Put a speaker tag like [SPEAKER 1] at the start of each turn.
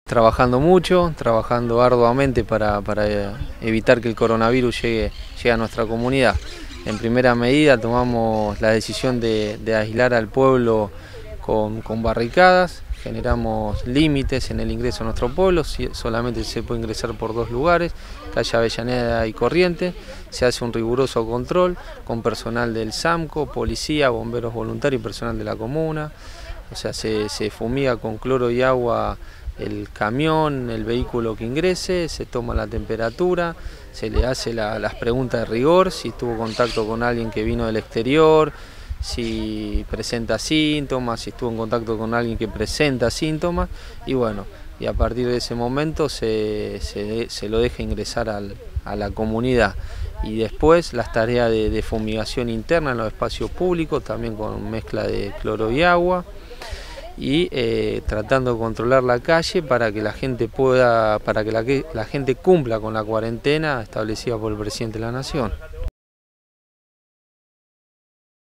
[SPEAKER 1] Trabajando mucho, trabajando arduamente para evitar que el coronavirus llegue a nuestra comunidad. En primera medida tomamos la decisión de aislar al pueblo con barricadas, generamos límites en el ingreso a nuestro pueblo, solamente se puede ingresar por 2 lugares, calle Avellaneda y Corrientes. Se hace un riguroso control con personal del SAMCO, policía, bomberos voluntarios y personal de la comuna. O sea, se fumiga con cloro y agua el camión, el vehículo que ingrese, se toma la temperatura, se le hace las preguntas de rigor, si tuvo contacto con alguien que vino del exterior, si presenta síntomas, si estuvo en contacto con alguien que presenta síntomas, y bueno, y a partir de ese momento se lo deja ingresar a la comunidad. Y después las tareas de fumigación interna en los espacios públicos, también con mezcla de cloro y agua, y tratando de controlar la calle para que la gente la gente cumpla con la cuarentena establecida por el presidente de la Nación.